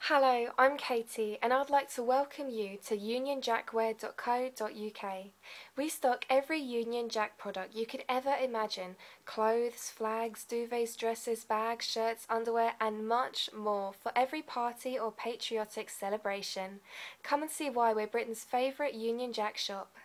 Hello, I'm Katie and I'd like to welcome you to unionjackwear.co.uk. We stock every Union Jack product you could ever imagine: clothes, flags, duvets, dresses, bags, shirts, underwear and much more for every party or patriotic celebration. Come and see why we're Britain's favourite Union Jack shop.